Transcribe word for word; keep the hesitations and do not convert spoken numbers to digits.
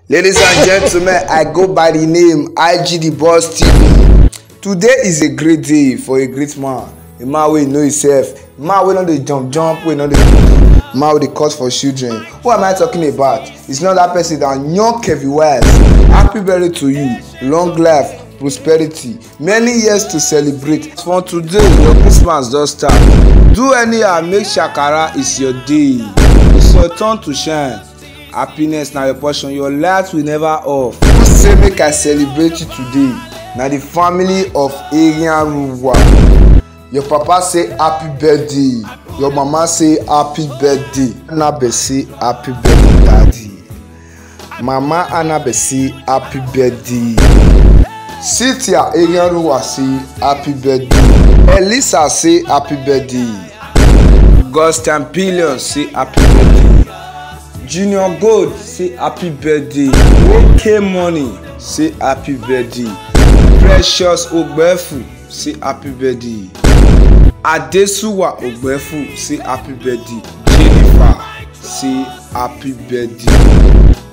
Ladies and gentlemen, I go by the name I G the Boss T V. Today is a great day for a great man. A man wey know himself, a man wey no dey jump jump, wey no dey a man wey dey cause for children. Who am I talking about? It's not that person that young Kevin West. Happy birthday to you, long life, prosperity, many years to celebrate. For today, your Christmas don start. Do anyhow, make shakara is your day. It's your turn to shine. Happiness na your portion, your light will never off. Who say make I celebrate you today? Na the family of Ariaruwa. Your papa say happy birthday, your mama say happy birthday, Anabe say happy birthday daddy, mama Anabe say happy birthday, Cynthia Ariaruwa say happy birthday, Elisa say happy birthday, Augustin Billion say happy birthday, Junior Gold say happy birthday, OK Money say happy birthday, Precious Ogbefu say happy birthday, Adesuwa Ogbefu say happy birthday, Jennifer say happy birthday.